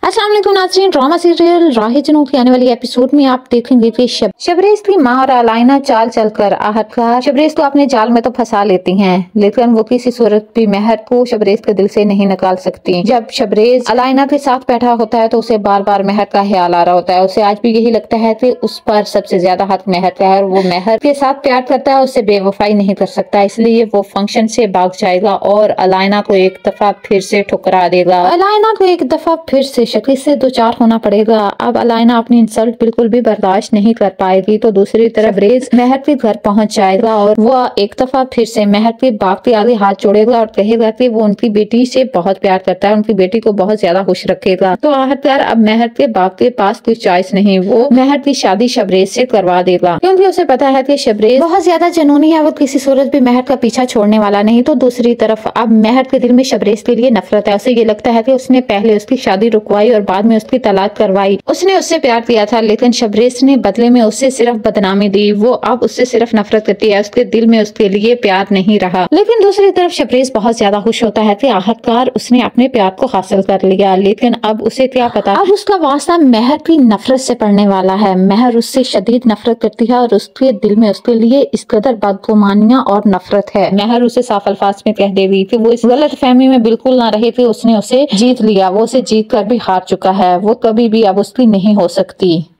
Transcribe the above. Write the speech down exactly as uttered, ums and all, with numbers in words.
अस्सलाम वालेकुम नाज़रीन, ड्रामा सीरियल राहे जनूं की आने वाली एपिसोड में आप देखेंगे कि शब, शबरेज की माँ और अलाइना चाल चलकर आहतकार शबरेज को अपने जाल में तो फंसा लेती हैं, लेकिन वो किसी सूरत भी महर को शबरेज के दिल से नहीं निकाल सकती। जब शबरेज अलाइना के साथ बैठा होता है तो उसे बार बार महर का ख्याल आ रहा होता है। उसे आज भी यही लगता है कि उस पर सबसे ज्यादा हक महर का है और वो महर के साथ प्यार करता है, उससे बेवफाई नहीं कर सकता, इसलिए वो फंक्शन से भाग जाएगा और अलाइना को एक दफा फिर से ठुकरा देगा। अलाइना को एक दफा फिर से शक्ल से दो चार होना पड़ेगा। अब अलाइना अपनी इंसल्ट बिल्कुल भी बर्दाश्त नहीं कर पाएगी, तो दूसरी तरफ शबरेज महर के घर पहुंच जाएगा और वह एक दफा फिर से महर के बाप के आगे हाथ जोड़ेगा और कहेगा कि वो उनकी बेटी से बहुत प्यार करता है, उनकी बेटी को बहुत ज्यादा खुश रखेगा। तो आहतकार अब महर के बाप के पास कोई चॉइस नहीं, वो महर की शादी शबरेज से करवा देगा, क्योंकि उसे पता है कि शबरेज बहुत ज्यादा जुनूनी है, वो किसी सूरत भी महर का पीछा छोड़ने वाला नहीं। तो दूसरी तरफ अब महर के दिल में शबरेज के लिए नफरत है। उसे ये लगता है कि उसने पहले उसकी शादी रुकवाई और बाद में उसकी तलाक करवाई। उसने उससे प्यार किया था, लेकिन शबरेज ने बदले में उससे सिर्फ बदनामी दी। वो अब उससे सिर्फ नफरत करती है, उसके दिल में उसके लिए प्यार नहीं रहा। लेकिन दूसरी तरफ शबरेज बहुत ज्यादा खुश होता है कि आखिरकार उसने अपने प्यार को हासिल कर लिया। लेकिन अब उसे क्या पता, अब उसका वास्ता महर की नफरत से पड़ने वाला है। महर उससे शदीद नफरत करती है और उसके दिल में उसके लिए इस कदर बदगुमानियां और नफरत है। महर उसे साफ अल्फाज में कह देगी कि वो इस गलत फहमी में बिल्कुल ना रहे कि उसने उसे जीत लिया, वो उसे जीत कर भी हार चुका है, वो कभी भी अब उसकी नहीं हो सकती।